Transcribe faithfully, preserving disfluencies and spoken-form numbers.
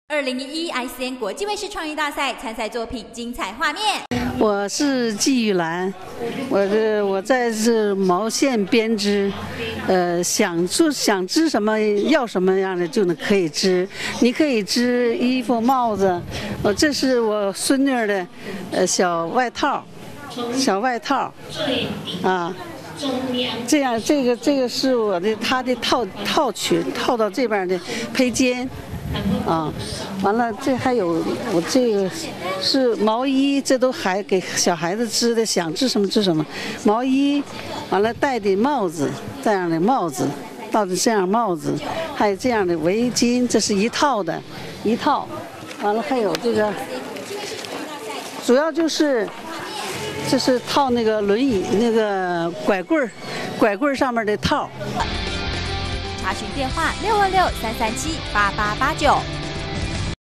二零一一 I C N 国际卫视创意大赛参赛作品精彩画面。 我是季玉兰，我这我在这毛线编织，呃，想做想织什么要什么样的就能可以织，你可以织衣服、帽子，呃，这是我孙女的呃小外套，小外套，啊。这样，这个这个是我的她的套套裙，套到这边的披肩，啊，完了这还有我这个是毛衣，这都还给小孩子织的，想织什么织什么。毛衣，完了戴的帽子，这样的帽子，到的这样帽子，还有这样的围巾，这是一套的，一套。完了还有这个，主要就是。这是套那个轮椅那个拐棍儿，拐棍儿上面的套。 查询电话六二六三三七八八八九。